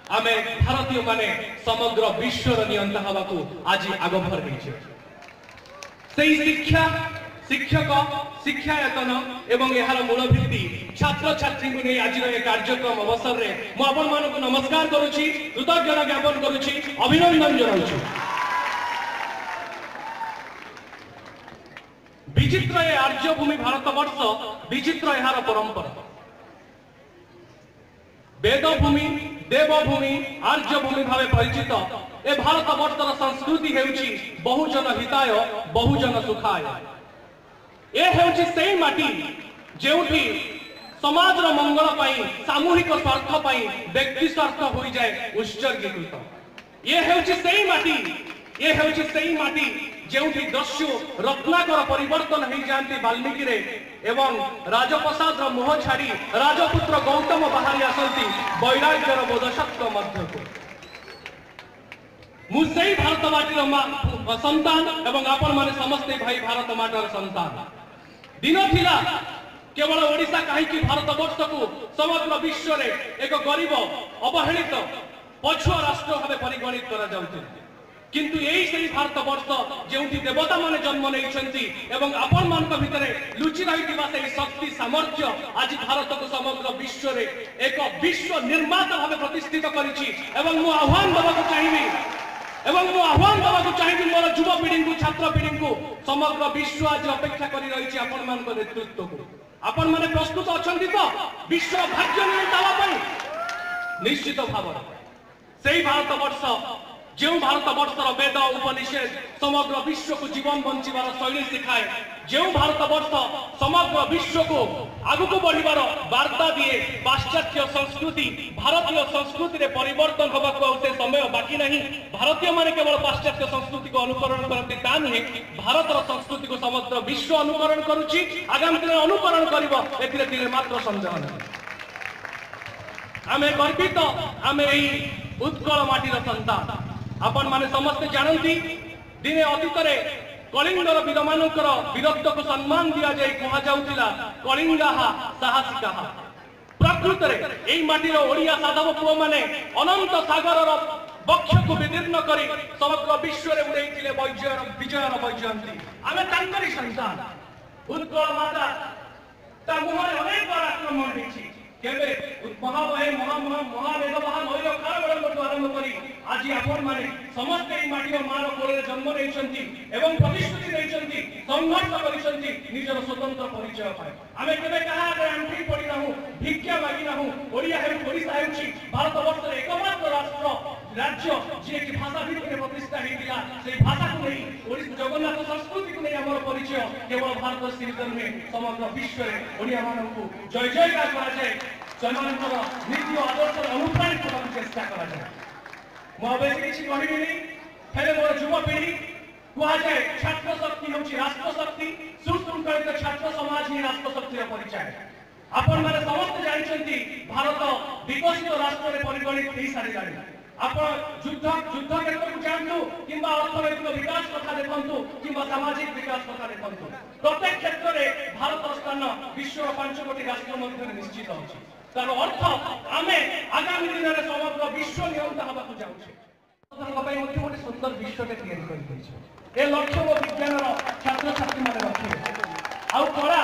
आमे भारतीय माने समग्र विश्वर नियंता हवा को आज आगभर होइछे सेही शिक्षा शिक्षक शिक्षायतन एवं यार मूल भित्ति छात्र छात्री को नहीं आज कार्यक्रम अवसर में मु आपण मानक नमस्कार करुछि कृतज्ञता ज्ञापन करुछि अभिनंदन जनाउछि। विचित्र ए आर्यभूमि भारतवर्ष विचित्र यार परंपरा वेदभूमि देवभूमि आर्यभूमि भावे परिचित ए भारतवर्षर संस्कृति हेउछि बहुजन हिताय बहुजन सुखाय। ए हेउछि सेही माटी जेउठी समाज रो मंगल पई सामूहिक स्वार्थ पई व्यक्ति स्वार्थ होई जाय उत्सर्गीकृत। ये हेउछि सेही माटी ये हेउछि सेही माटी जेउठी दस्यु रत्नाकर परिवर्तन हो जाती वाल्मीकि रे एवं राजप्रसाद मोह छाड़ी राजपुत्र गौतम बाहरी आसती वैराग्यर बोधसत्व मध्य को मुझे भारत माटीर संतान एवं आपण माने समस्ते भाई भारत माटर संतान दिन थिला केवल ओडिशा कहीं भारतवर्ष को समग्र विश्व रे एक गरीब अवहेलित पछुआ राष्ट्र भाव परिगणित करा जाउछि किंतु यही से भारतवर्ष जेउठी देवता माने जन्म नेइछंती एवं आपण मानक भितरे लुचि रहितिबा सेही शक्ति सामर्थ्य आज भारत को समग्र विश्व रे एक विश्व निर्माता भाव प्रतिष्ठित करिछि एवं मु आह्वान देबाक चाहिबी मोर युवा पीढ़ी को छात्र पीढ़ी को समग्र विश्व आज अपेक्षा करी रही आपण मान नेतृत्व को आपण माने प्रस्तुत अछंती तो विश्व भाग्य नियंत्रण पई निश्चित भाव सेही भारतवर्ष जो भारतवर्षर वेद उपनिषद समग्र विश्व को जीवन बंचार शैली सिखाए जो भारतवर्ष समग्र विश्व को आगक बढ़िबार वार्ता दिए पाश्चात्य संस्कृति भारतीय संस्कृति रे परिवर्तन होगा से समय बाकी नहीं। भारतीय माने केवल पाश्चात्य संस्कृति को अनुकरण करते ता नुहे भारतर संस्कृति को समग्र विश्व अनुकरण करुछि आगामी दिन अनुकरण करिवो एथिरे दिले मात्र संदेह नहीं। आमे गर्वित आमे उत्कल माटीर संतान आपण माने समस्त जानती दिने अतीत कलिंगर वीर मानकर वीरत्व को सम्मान दिया जाए कहा जाउतिला कलिंगाहा साहसिका प्रकृत रे एई माटीर ओडिया साधव पुओ माने अनंत सागर बक्ष को विदीर्ण करी समग्र विश्व रे उड़ैतिले विजयर वैजयंती आमे तांकरी संतान उत्कल माता ता मुहरे अनेक बार आक्रमण होइछि केबे महाभय महावेद महाभैर खारबड़ आरंभ करी आज आपण माने समस्त एई माटीर मार कोरे जन्म नेइछंती एवं प्रतिश्रुति देइछंती संघर्ष करिछंती निजर स्वतंत्र परिचय पाए आमे केबे कहा आगे आंठी पड़ी रहू भिक्षा मागी रहू ओडिया हे ओडिशा हेउछि भारतवर्षर एकमात्र राष्ट्र राज्य जे कि भाषा भित्तिक प्रतिष्ठा हेतिला सेई भाषा को नै ओडिशा जगन्नाथ संस्कृति को नै हमर परिचय केवल भारत सीमित नुहे समग्र विश्व रे ओडिया मानकु जय जयकार करा जाय सेमानकर नीति आदर्श अनुप्राणित करबाक चेष्टा करा जाय। मु बेसी किछि कहिबि नै हेले मोर युवा पीढ़ी कहा जाए छात्र शक्ति होछि राष्ट्र शक्ति सुशृंखलित छात्र समाज ही राष्ट्र शक्तिर परिचय। आपण माने समस्त जानिछंती भारत विकसित राष्ट्र रे परिगणित हेई सारिलानी आपण युद्ध क्षेत्र को जानतु किंबा अर्थनैतिक विकास कथा देखंतु किंबा सामाजिक विकास कथा देखंतु प्रत्येक क्षेत्र रे भारत स्थान विश्व 5 कोटी राष्ट्र मध्य निश्चित अछि तार अर्थ आमे आगामी दिन रे समग्र विश्व नियंता हबाकू जाउछे गोटे सुंदर विश्व के तैयारी कर लक्ष्य वो विज्ञान छात्र छात्री मान रखे कला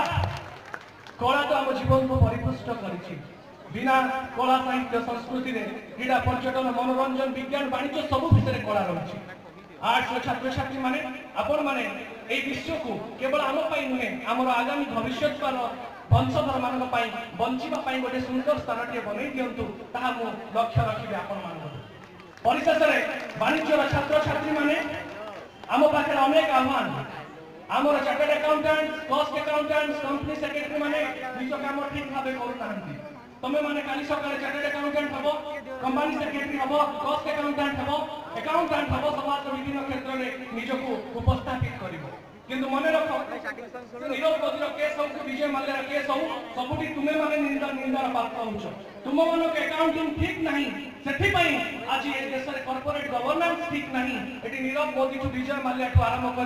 कला तो आम जीवन को परिपुष्ट कर बिना कला साहित्य संस्कृति क्रीड़ा पर्यटन मनोरंजन विज्ञान वाणिज्य सब विषय कला रही आर्ट्स छात्र छात्री माने आपण माने ए विश्व को केवल आम नुहे आमर आगामी भविष्य वंशधर मान बंचा गोटे सुंदर स्थान टे बन दिंतु ता लक्ष्य रखिए आपण मान परिशेष वाणिज्यर छात्र छात्री माने आम पाखे अनेक आह्वान आमर chartered accountant cost accountant company secretary माने निज काम ठीक भाव करूँ तमे माने काली सकाळे चार्टर्ड अकाउंटेंट हबो कंपनी सेक्रेटरी हबो कॉस्ट अकाउंटेंट हबो समाज विभिन्न क्षेत्र में निजको उपस्थापित करिवो किंतु मने रखो नीरव मोदीर केस हो विजय माल्यार केस हो सबुठी तुमे माने निंदार पात्र होछ तुम मानो के अकाउंटिंग ठीक नहीं सेठी पई आज ए देश रे कॉर्पोरेट गवर्नेंस ठीक नहीं एटी नीरव मोदी टू विजय माल्या टू आरंभ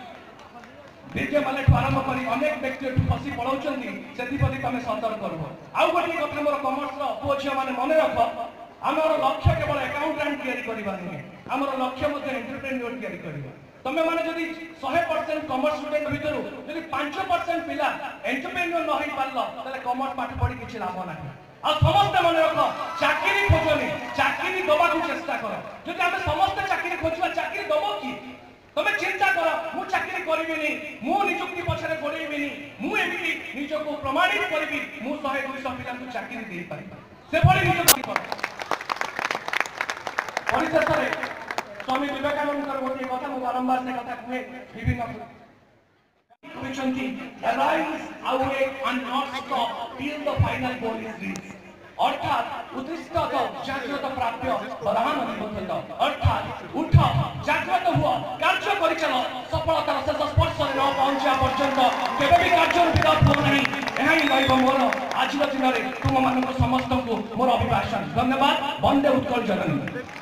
करी अनेक व्यक्ति फसी पड़ाउछंती सेति प्रति तमे सतर्क करबो आउ गोटे कथा मोर कॉमर्स रो पुओ झिया माने मने रखो आमर लक्ष्य केवल अकाउंटेंट तैयारी करबा नुहे आमर लक्ष्य मते एंटरप्रेन्योर तैयारी करबा तमे माने जदि 100% कॉमर्स स्टूडेंट भितर जदि 5% पिला एंटरप्रेन्योर न होई पारलो तले कॉमर्स पाठ पढ़ी किछि लाभ नाही आ समस्त मन रख चाकरी खोजनी चाकरी दबा को चेष्टा कर जदि आमे समस्त चाकरी खोजवा चाकरी दबो की तमे चिंता कर मु चाकरी करबिनी मु नियुक्ति पछरे गोडेबिनी मु एमिति निजको प्रमाणित करबी मु 100 200 पिला को चाकरी देई पारिबा से बड़ी नियुक्ति कर परिशेषरे स्वामी विवेकानंद गोटे कथा मु बारंबार से कथा कहे विभिन्न arise awake and not stop till the final goal is reached अर्थात उत्कृष्टता जागृत प्राप्य प्रधान निबंधित अर्थात उठ जागृत हुआ कार्य करि चलो सफलतार शेष स्पर्श न पहुंचा पर्यंत केबे भी कार्य विरोध हो नहीं एहा ही गइब मोर आज दिन रे तुम मानक समस्त को मोर अभिभाषण धन्यवाद वंदे उत्कल जननी।